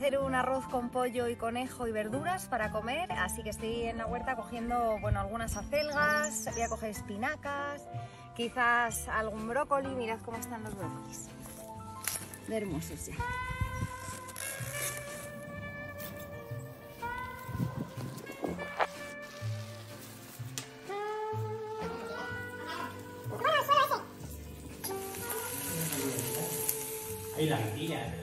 hacer un arroz con pollo y conejo y verduras para comer, así que estoy en la huerta cogiendo, bueno, algunas acelgas, voy a coger espinacas, quizás algún brócoli. Mirad cómo están los brócolis, de hermosos ya. Ahí las pillas.